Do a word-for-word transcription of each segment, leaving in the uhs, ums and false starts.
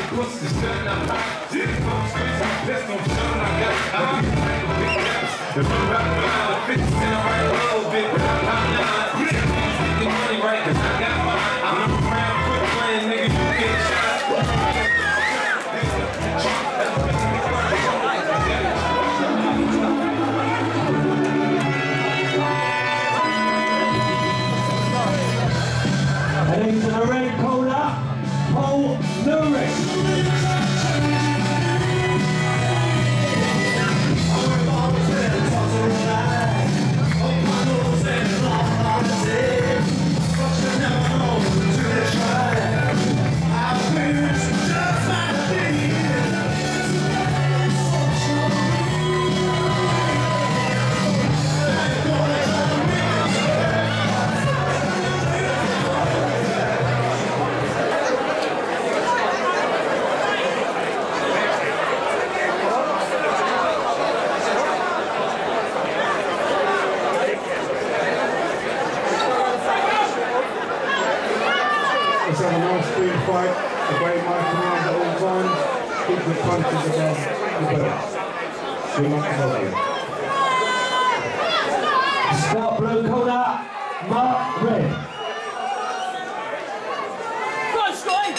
pussy, shut up. This phone streets, let's go shut up. I got time to make a big raps. If you rap around, fix it in a right a little bit, but I'm not none. You can't get the money right, cause I got mine. I'm around quick playing, nigga, you get shot. Heading to the red corner, Paul Newrick. Let's have a nice clean fight, obey my commands at all times, keep the punches above the belt. Good luck to all of you. Start blue corner, Mark Red. Go, Scotty!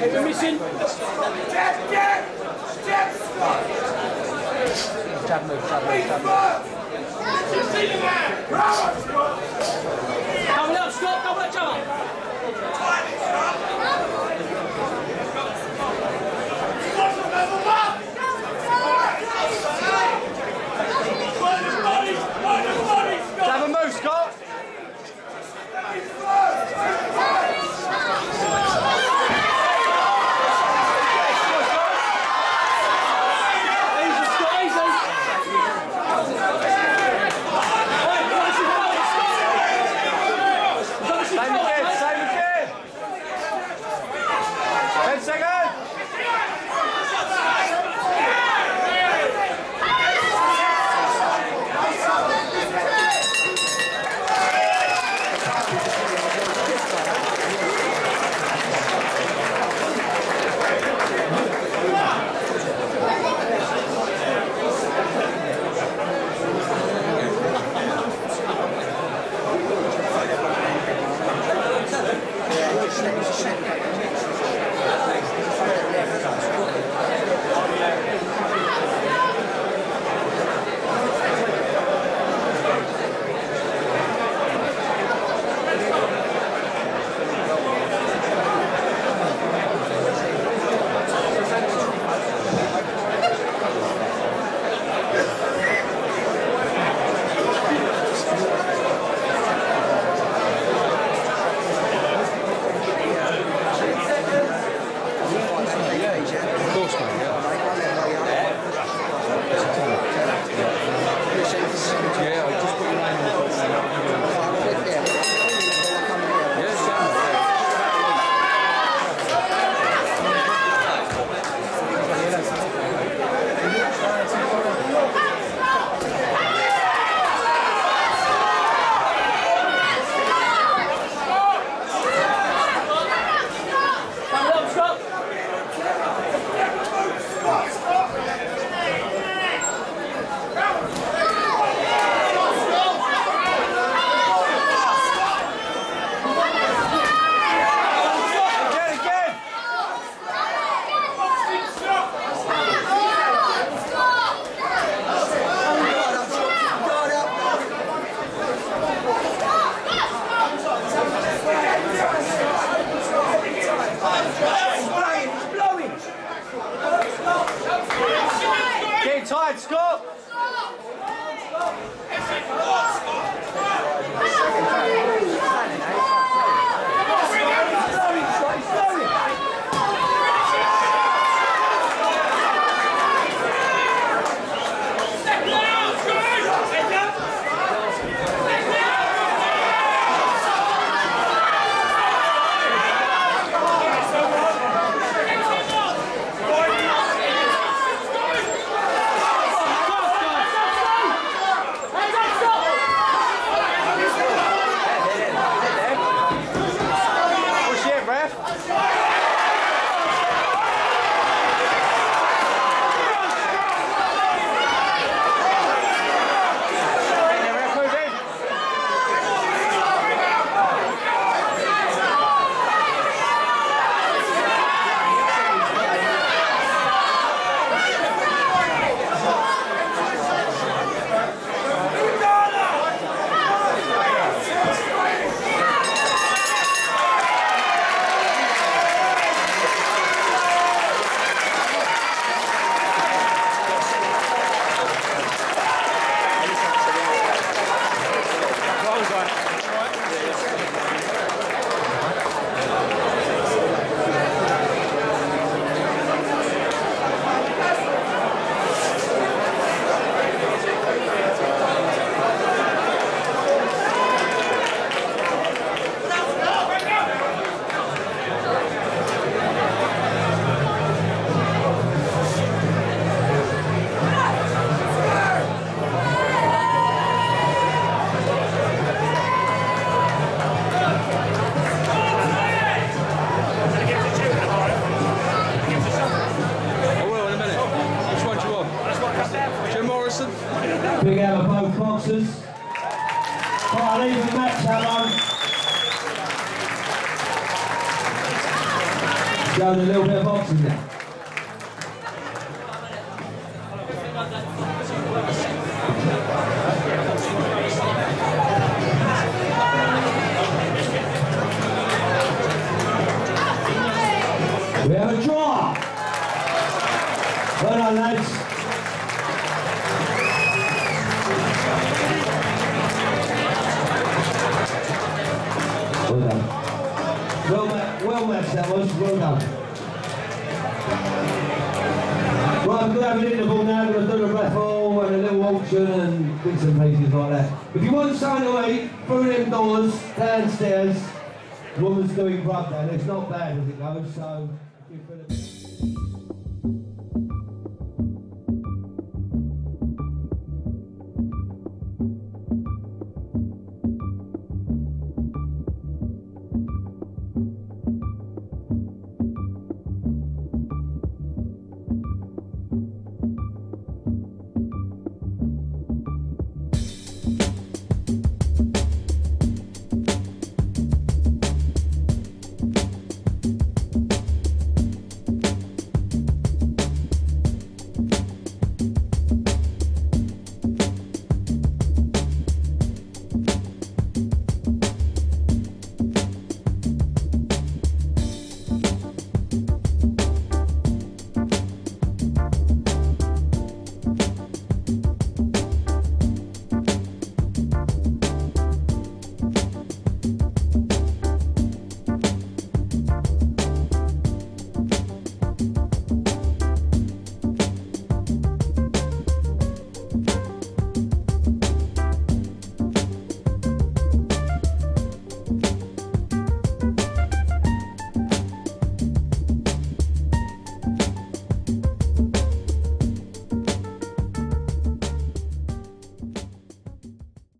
We're missing. Jab, jab! Jab, Scott! Jab move, jab move, jab move. Bravo, Scott! Double up, Scott, double up, jab up. Jab and move, Scott. Tight, Scott! Big out of both boxers. Quite an even match, that one. Showing a little bit of boxing there. We have a draw. Well done, lads. Well done. Well, ma well matched that was. Well done. Right, we're going to have an interval now. We're going to do a raffle and a little auction and bits and pieces like that. If you want something to eat, through them doors, downstairs, woman's doing grub down. It's not bad as it goes, so if you feel a bit